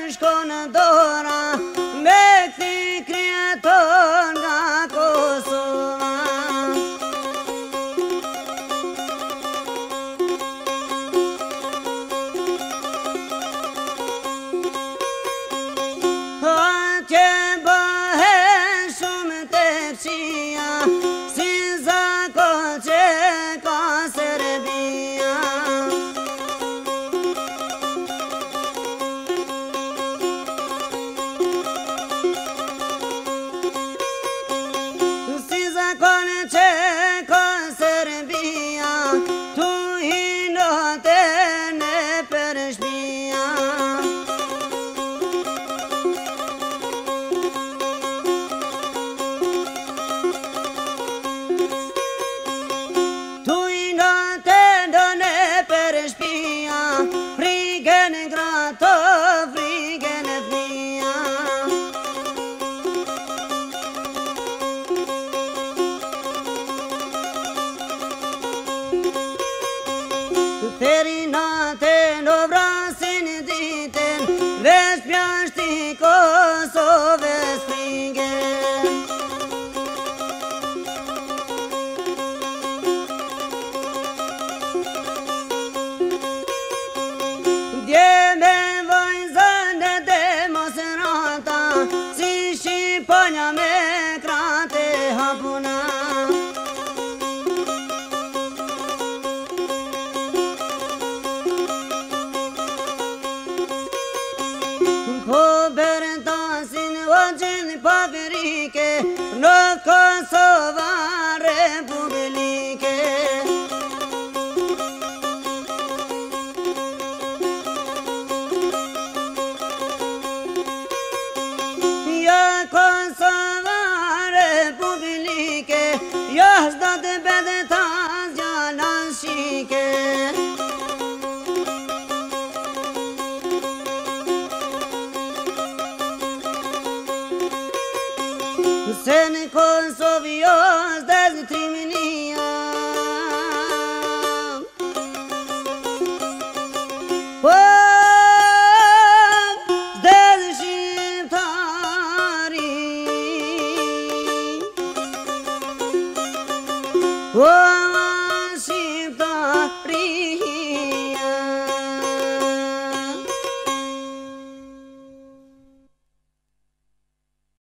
shkonëdora me këti krijeton nga Kosova. Atje bëhen shumë të këqia, si zako që ka Serbia. Si zakon që ka Serbia, tu hinote në përshbia. Tu hinote në përshbia, frigen grato, frigen fnia. Teri naten o vrasin diten, vesh pjashti Kosovës fringen. Dje me vajzën e demonstrata, si Shqiponja me krate hapuna. Po bërtasin o gjithë pavrike, në Kosova Republike. Ja Kosova Republike, ja s'dat bedtas janan shike. Se në